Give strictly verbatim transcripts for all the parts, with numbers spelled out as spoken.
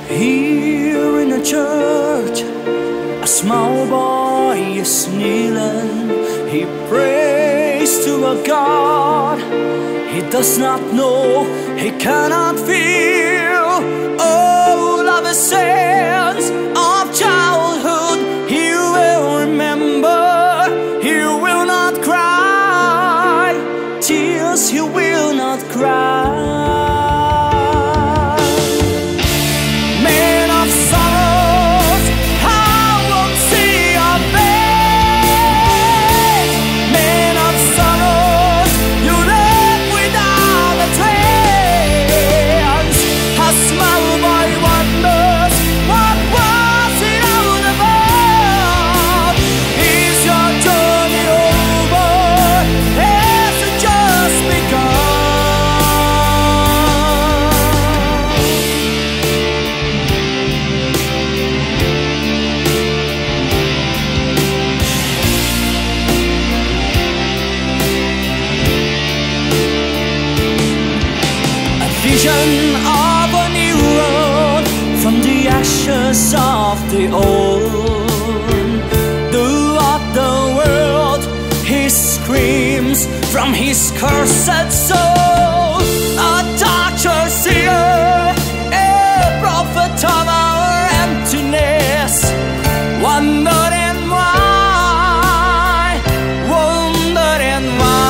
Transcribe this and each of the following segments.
Here in a church, a small boy is kneeling. He prays to a God he does not know, he cannot feel. All of his sins of childhood he will remember. He will not cry tears, he will not cry. Vision of a new road from the ashes of the old. Throughout the world he screams from his cursed soul. A torture seer, a prophet of our emptiness, wondering why, wondering why.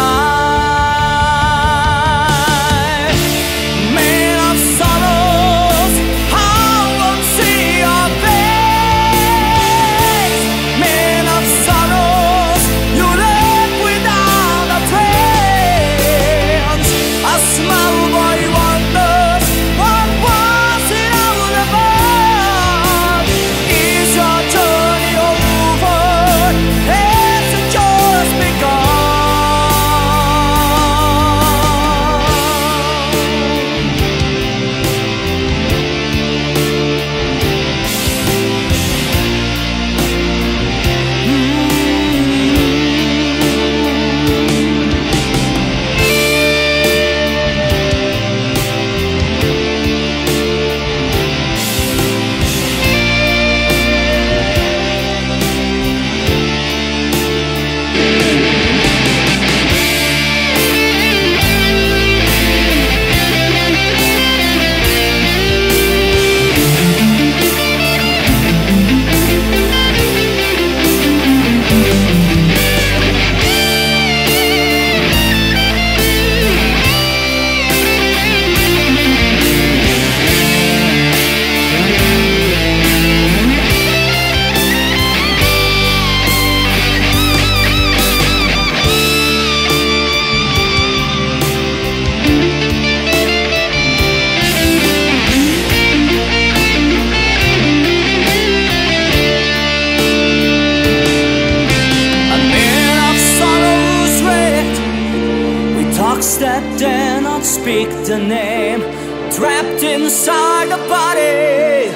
That dare not speak the name, trapped inside the body,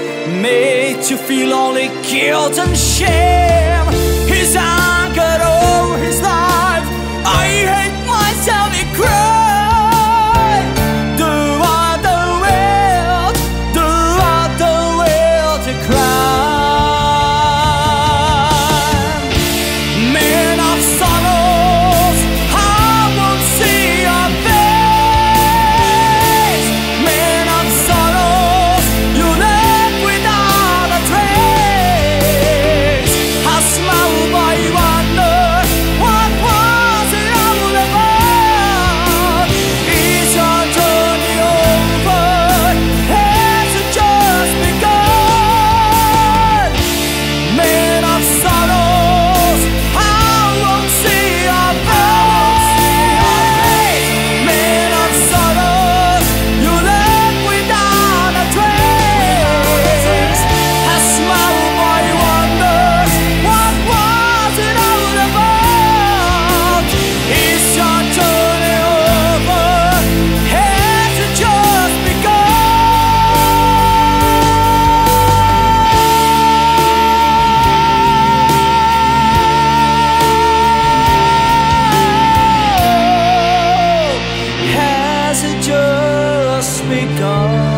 made to feel only guilt and shame. He's anchored over his life. I hate myself, he cried. Throughout the world, throughout the world he cried. Man of sorrows, I won't see your face. Man of sorrows, you left without a trace. A small boy wondered, what was it all about? Is your journey over? Has it just begun? Man of sorrows, I won't see your face. Man of sorrows, you left without a trace. A small boy wonders, what was it all about? Is your journey over? Has it just begun? Has it just begun?